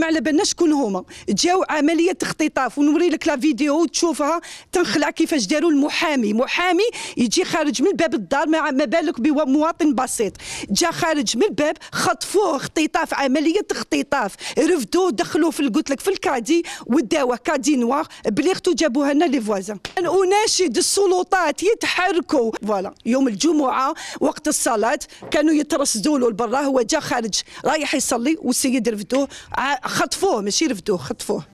ما على بالناش شكون هما. جاو عمليه اختطاف، ونوري لك لا فيديو وتشوفها تنخلع كيفاش داروا محامي يجي خارج من باب الدار، ما بالك بمواطن بسيط جا خارج من الباب، خطفوه اختطاف، عمليه اختطاف، رفدوه دخلوه قلت لك في الكادي وداوه كادي نوار، بليغتو جابوها لنا لي فوازان. اناشد السلطات يتحركوا. فوالا يوم الجمعه وقت الصلاه كانوا يترصدوا له لبرا، هو جا خارج رايح يصلي والسيد رفدوه، خطفوه ماشي رفدوه، خطفوه.